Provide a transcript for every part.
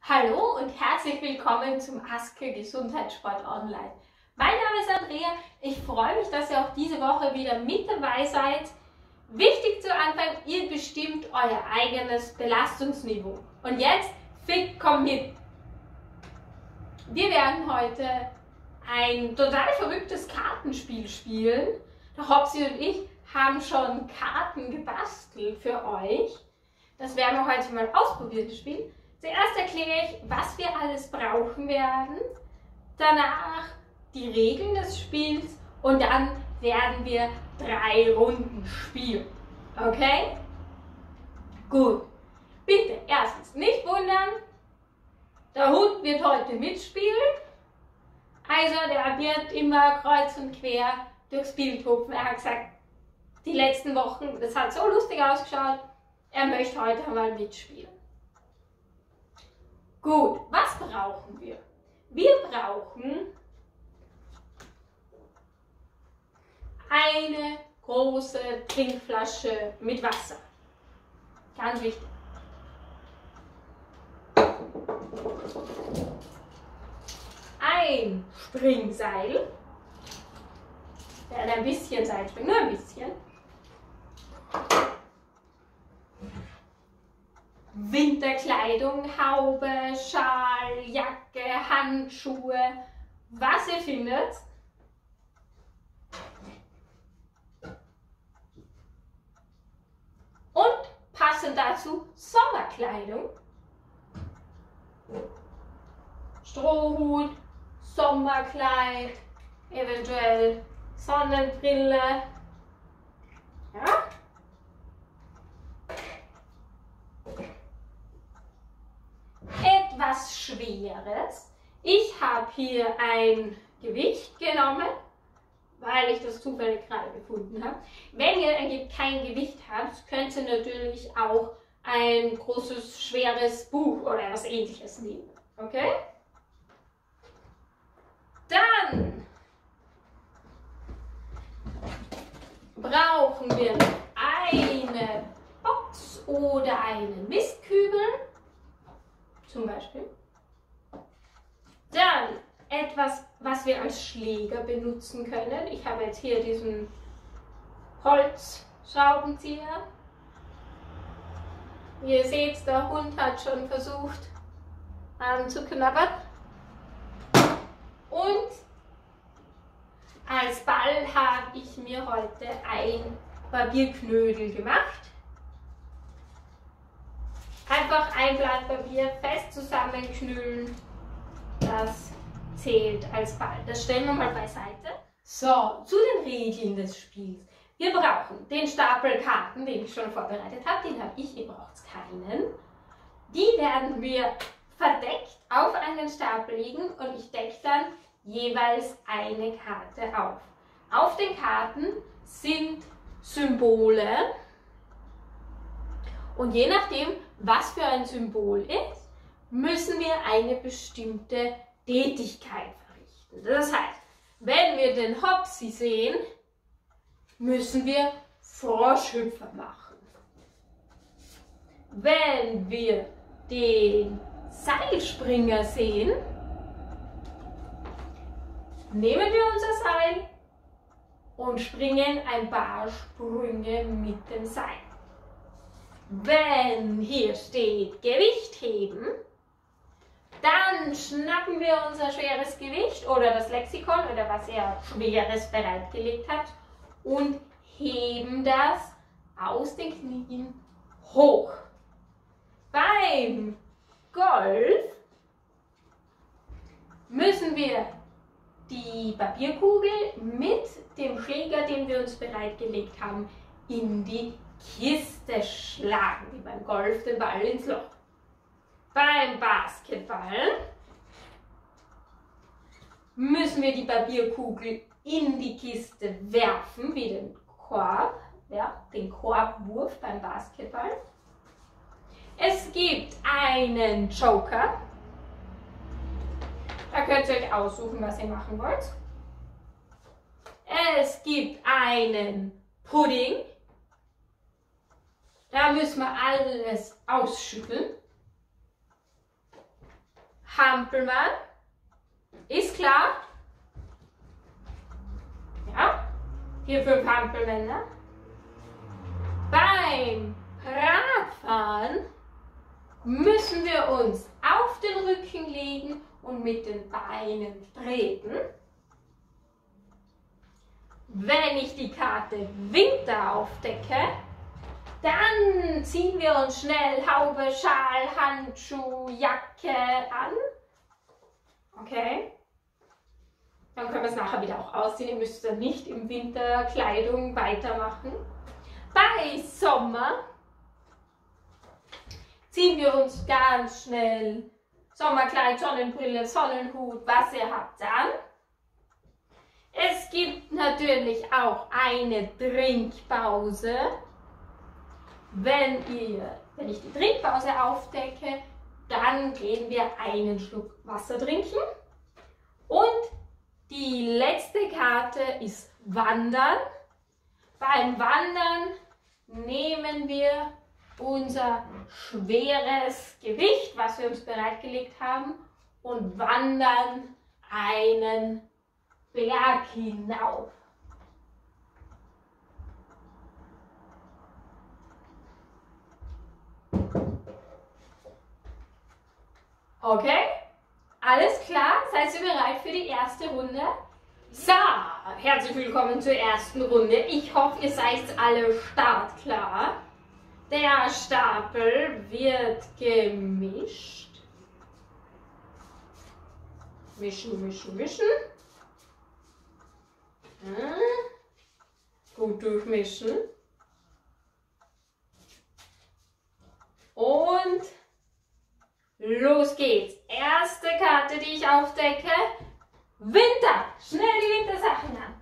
Hallo und herzlich willkommen zum Aske Gesundheitssport Online. Mein Name ist Andrea, ich freue mich, dass ihr auch diese Woche wieder mit dabei seid. Wichtig zu Anfang, ihr bestimmt euer eigenes Belastungsniveau. Und jetzt, fit, komm mit! Wir werden heute ein total verrücktes Kartenspiel spielen. Der Hopsi und ich haben schon Karten gebastelt für euch. Das werden wir heute mal ausprobieren, das Spiel. Zuerst erkläre ich, was wir alles brauchen werden, danach die Regeln des Spiels und dann werden wir 3 Runden spielen. Okay? Gut. Bitte, erstens nicht wundern, der Hund wird heute mitspielen. Also der wird immer kreuz und quer durchs Bild hupfen. Er hat gesagt, die letzten Wochen, das hat so lustig ausgeschaut, er möchte heute einmal mitspielen. Gut, was brauchen wir? Wir brauchen eine große Trinkflasche mit Wasser. Ganz wichtig. Ein Springseil. Wir werden ein bisschen Seil springen, nur ein bisschen. Winterkleidung, Haube, Schal, Jacke, Handschuhe, was ihr findet. Und passend dazu Sommerkleidung. Strohhut, Sommerkleid, eventuell Sonnenbrille. Ja? Etwas Schweres. Ich habe hier ein Gewicht genommen, weil ich das zufällig gerade gefunden habe. Wenn ihr kein Gewicht habt, könnt ihr natürlich auch ein großes, schweres Buch oder was Ähnliches nehmen. Okay? Dann brauchen wir eine Box oder einen Mistkübel. Zum Beispiel. Dann etwas, was wir als Schläger benutzen können. Ich habe jetzt hier diesen Holzschraubenzieher. Wie ihr seht, der Hund hat schon versucht anzuknabbern. Und als Ball habe ich mir heute ein Papierknödel gemacht. Einfach ein Blatt Papier fest zusammenknüllen, das zählt als Ball. Das stellen wir mal beiseite. So, zu den Regeln des Spiels. Wir brauchen den Stapel Karten, den ich schon vorbereitet habe, den habe ich, ihr braucht keinen. Die werden wir verdeckt auf einen Stapel legen und ich decke dann jeweils eine Karte auf. Auf den Karten sind Symbole. Und je nachdem, was für ein Symbol ist, müssen wir eine bestimmte Tätigkeit verrichten. Das heißt, wenn wir den Hopsi sehen, müssen wir Froschhüpfer machen. Wenn wir den Seilspringer sehen, nehmen wir unser Seil und springen ein paar Sprünge mit dem Seil. Wenn hier steht Gewicht heben, dann schnappen wir unser schweres Gewicht oder das Lexikon oder was er Schweres bereitgelegt hat und heben das aus den Knien hoch. Beim Golf müssen wir die Papierkugel mit dem Schläger, den wir uns bereitgelegt haben, in die Kiste schlagen, wie beim Golf den Ball ins Loch. Beim Basketball müssen wir die Papierkugel in die Kiste werfen, wie den Korb, ja, den Korbwurf beim Basketball. Es gibt einen Joker. Da könnt ihr euch aussuchen, was ihr machen wollt. Es gibt einen Pudding. Da müssen wir alles ausschütteln. Hampelmann. Ist klar? Ja? 4, 5 Hampelmänner. Beim Radfahren müssen wir uns auf den Rücken legen und mit den Beinen treten. Wenn ich die Karte Winter aufdecke, dann ziehen wir uns schnell Haube, Schal, Handschuh, Jacke an. Okay? Dann können wir es nachher wieder auch ausziehen. Ihr müsst dann nicht im Winter Kleidung weitermachen. Bei Sommer ziehen wir uns ganz schnell Sommerkleid, Sonnenbrille, Sonnenhut, was ihr habt an. Es gibt natürlich auch eine Trinkpause. Wenn ich die Trinkpause aufdecke, dann gehen wir einen Schluck Wasser trinken. Und die letzte Karte ist Wandern. Beim Wandern nehmen wir unser schweres Gewicht, was wir uns bereitgelegt haben, und wandern einen Berg hinauf. Okay? Alles klar? Seid ihr bereit für die erste Runde? So, herzlich willkommen zur ersten Runde. Ich hoffe, ihr seid alle startklar. Der Stapel wird gemischt. Mischen, mischen, mischen. Gut durchmischen. Und los geht's. Erste Karte, die ich aufdecke. Winter. Schnell die Wintersachen an.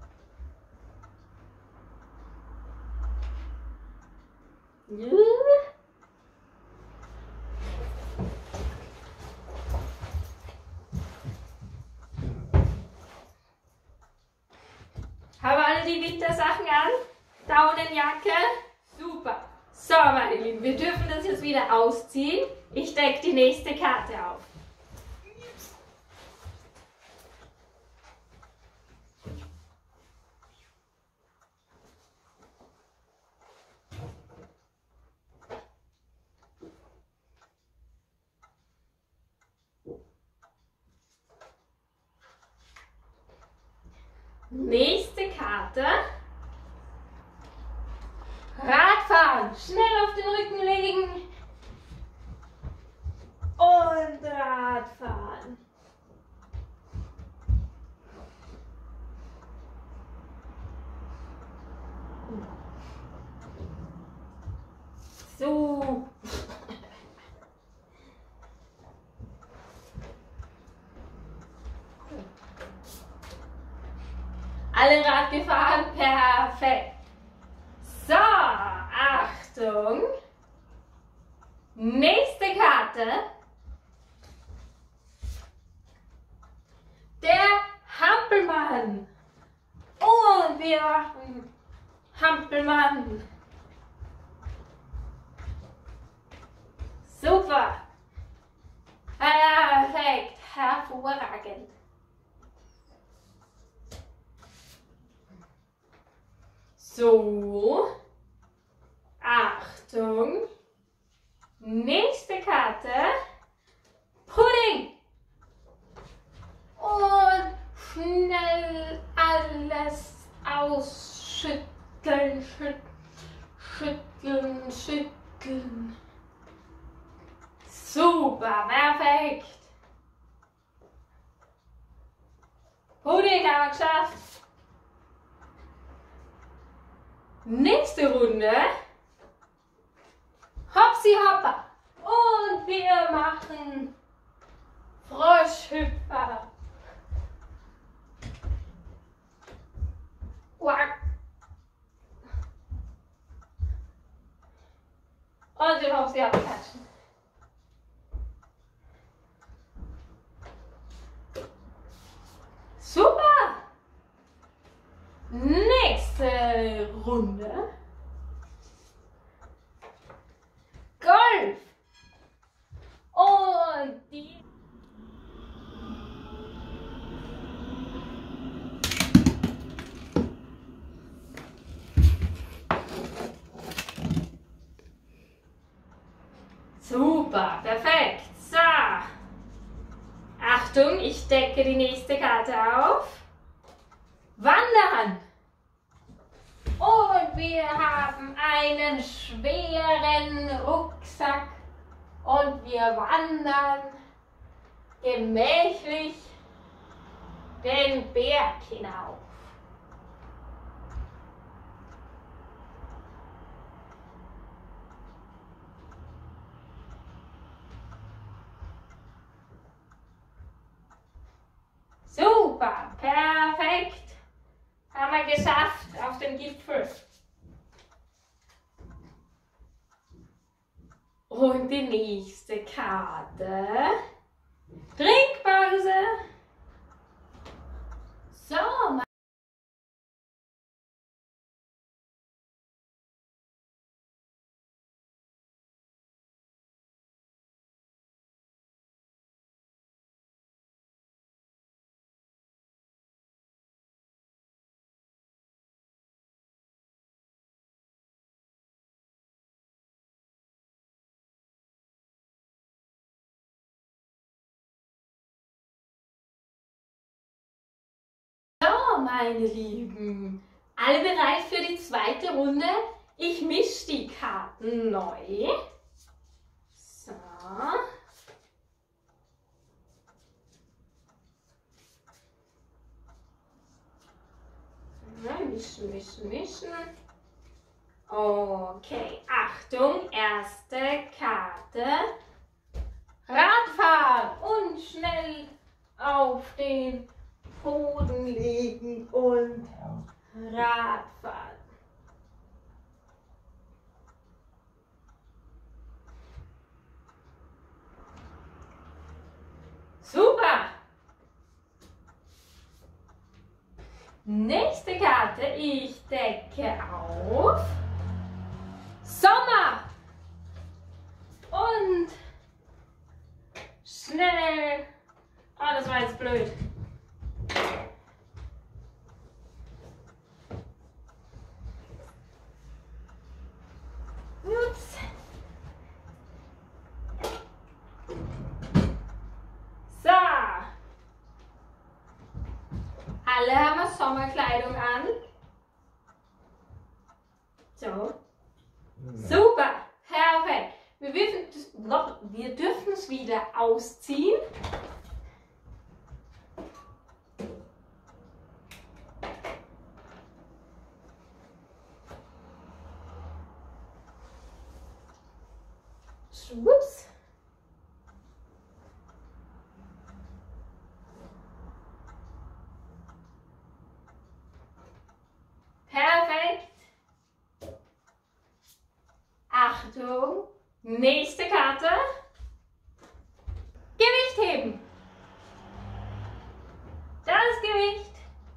Haben alle die Wintersachen an? Daunenjacke? Super. So, meine Lieben, wir dürfen das jetzt wieder ausziehen. Ich decke die nächste Karte auf. Nächste Karte. Radfahren. Schnell auf den Rücken legen. Und Radfahren. So. Alle Rad gefahren? Perfekt. So, Achtung. Nächste Karte. Der Hampelmann. Und wir machen Hampelmann. Super. Perfekt. Hervorragend. So, Achtung, nächste Karte, Pudding. Und schnell alles ausschütteln, schütteln, schütteln. Super, perfekt. Pudding haben wir geschafft. Nächste Runde. Hopsi hoppa. Und wir machen Froschhüpfer. Quack. Und wir Hopsi hoppa klatschen. Super. Nächste Runde. Golf. Und die Super, perfekt. So. Achtung, ich decke die nächste Karte auf. Wandern. Und wir haben einen schweren Rucksack und wir wandern gemächlich den Berg hinauf. Super, perfekt. Haben wir geschafft auf den Gipfel. Und die nächste Karte. Trinkpause. So, meine Lieben, alle bereit für die zweite Runde? Ich mische die Karten neu. So. Mischen, mischen, mischen. Okay, Achtung, erste Karte. Radfahren und schnell auf den Boden legen und Radfahren. Super! Nächste Karte, ich decke auf. Sommer! Und schnell. Oh, das war jetzt blöd. Ups. So. Alle haben wir Sommerkleidung an. So. Super. Perfekt. Wir dürfen es wieder ausziehen. Ups. Perfekt. Achtung. Nächste Karte. Gewicht heben. Das Gewicht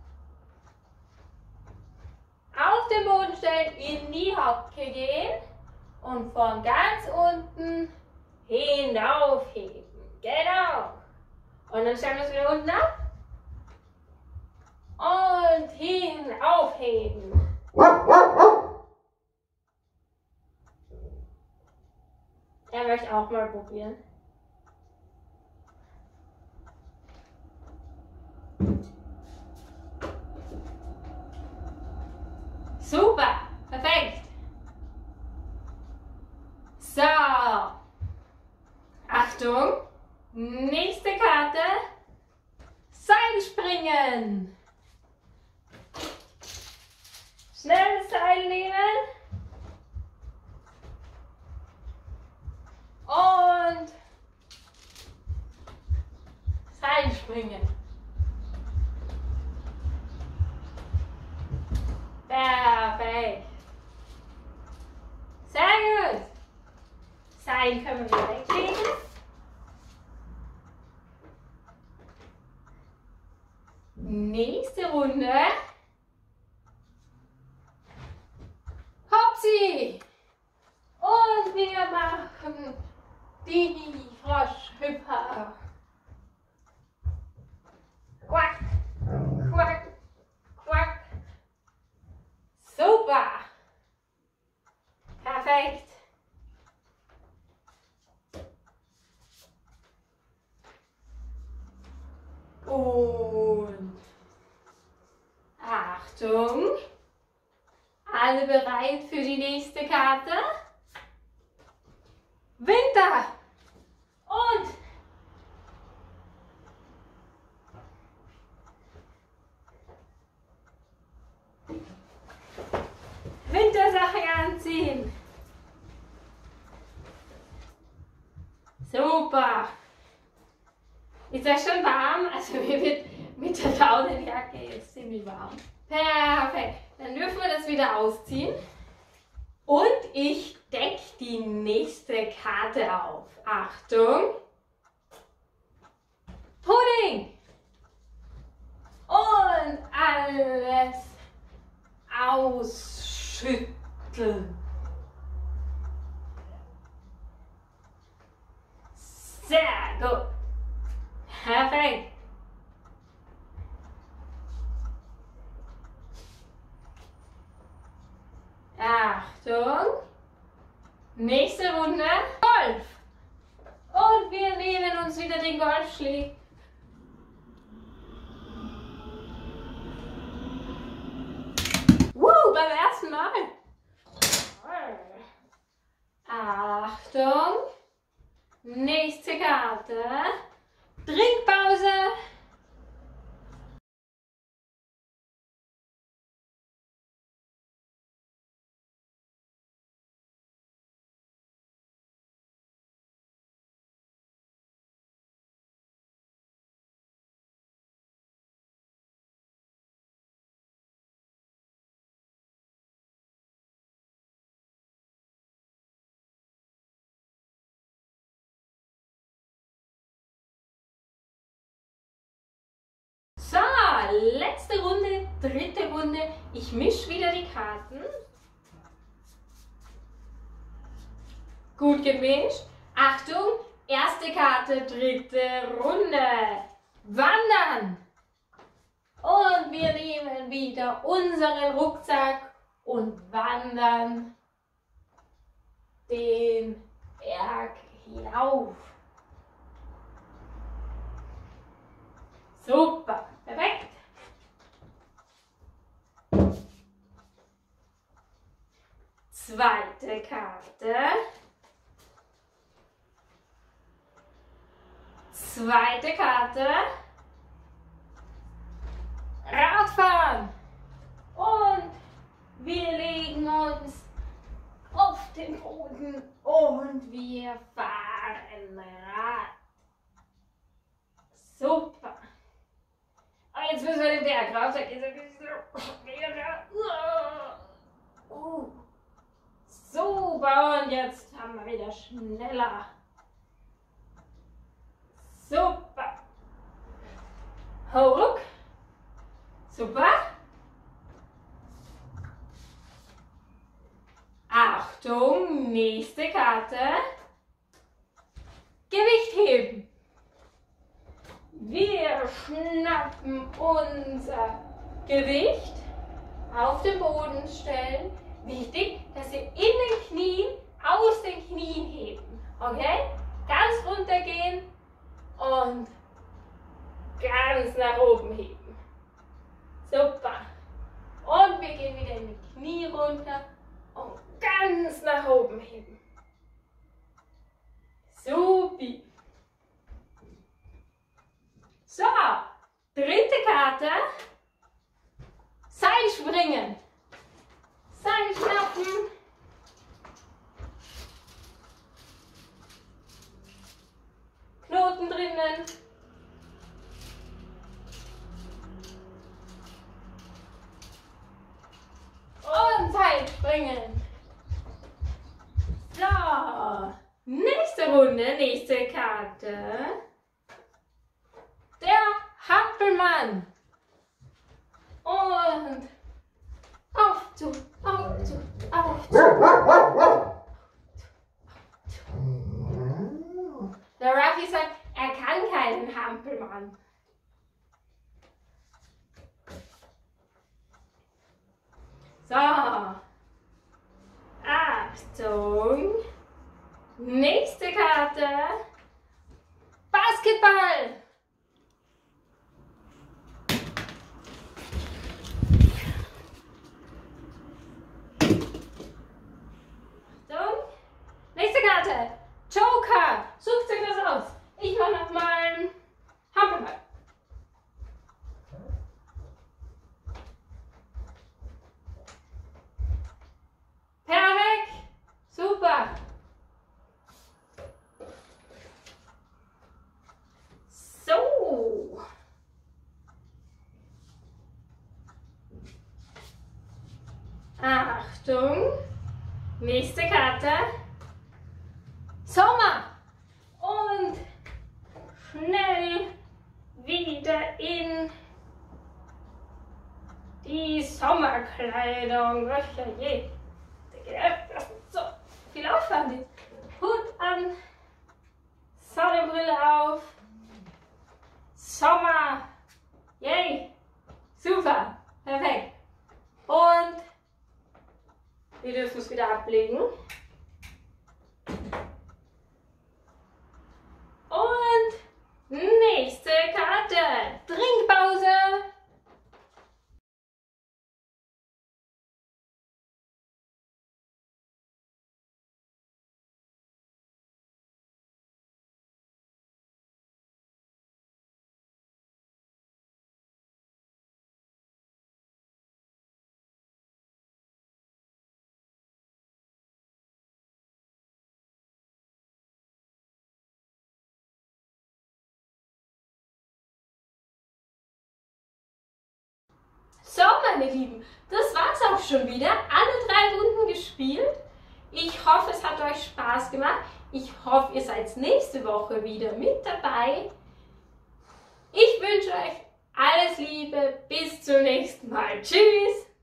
auf den Boden stellen, in die Hocke gehen und von ganz unten hinaufheben. Genau. Und dann stellen wir es wieder unten ab. Und hinaufheben. Er möchte auch mal probieren. Super, perfekt. So, Achtung, nächste Karte, Seilspringen. Schnell das Seil nehmen und Seilspringen. Perfekt. Sehr gut. Seil können wir wieder weglegen. Nächste Runde. Hopsi. Und wir machen die Froschhüpfer. Quack, quack, quack. Super. Perfekt. Und Achtung. Alle bereit für die nächste Karte? Winter. Und Wintersachen anziehen. Super. Ist das schon warm? Also mir wird mit der Daunenjacke jetzt ziemlich warm. Perfekt. Dann dürfen wir das wieder ausziehen. Und ich decke die nächste Karte auf. Achtung. Pudding. Und alles ausschütteln. Sehr gut. Perfekt. Achtung. Nächste Runde. Golf. Und wir nehmen uns wieder den Golfschläger. Beim ersten Mal. Achtung. Nächste Karte. Trinkpause. So, letzte Runde, dritte Runde. Ich mische wieder die Karten. Gut gemischt. Achtung, erste Karte, dritte Runde. Wandern. Und wir nehmen wieder unseren Rucksack und wandern den Berg hinauf. Super, perfekt. Zweite Karte. Zweite Karte. Radfahren. Und wir legen uns auf den Boden und wir fahren Rad. Super. Aber jetzt müssen wir den Berg rauf. Da geht es ein bisschen. Super, und jetzt haben wir wieder schneller. Super. Hoch. Super. Achtung, nächste Karte. Gewicht heben. Wir schnappen unser Gewicht, auf den Boden stellen. Wichtig, dass wir in den Knien, aus den Knien heben. Okay? Ganz runter gehen und ganz nach oben heben. Super. Und wir gehen wieder in die Knie runter und ganz nach oben heben. Supi. So, dritte Karte. Seilspringen. Seil schnappen. Knoten drinnen. Und Seilspringen. So, nächste Runde, nächste Karte. Der Hampelmann. Und auf zu, auf zu, auf zu. Der Ruffy sagt, er kann keinen Hampelmann. So. Achtung. Nächste Karte. Basketball. Achtung, nächste Karte. Sommer. Und schnell wieder in die Sommerkleidung. Ach ja je. Das ist so viel Aufwand. Hut an, Sonnenbrille auf. Sommer. Yay. Super. Perfekt. Und wir dürfen es wieder ablegen. Und nächste Karte. Trinkpause. So, meine Lieben, das war's auch schon wieder. Alle 3 Runden gespielt. Ich hoffe, es hat euch Spaß gemacht. Ich hoffe, ihr seid nächste Woche wieder mit dabei. Ich wünsche euch alles Liebe. Bis zum nächsten Mal. Tschüss!